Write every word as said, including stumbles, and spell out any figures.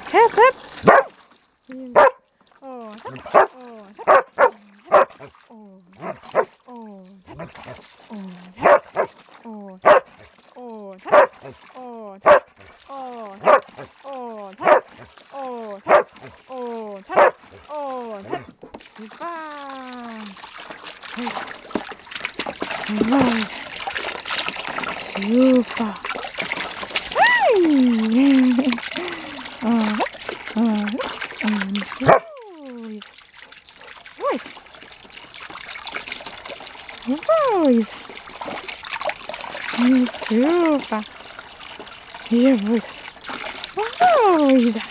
Hup, hup. Oh, hup. Oh, hup. Oh, hup. Oh, hup. Oh, hup. Oh, hup. Oh, hup. Oh, hup. Oh, hup. Oh, hup. Oh, hup. Oh, hup. Oh, hup. Super. Mooi. Super. Hey. Oh, oh, oh. Mooi. Mooi. Super. Hier, mooi. Mooi.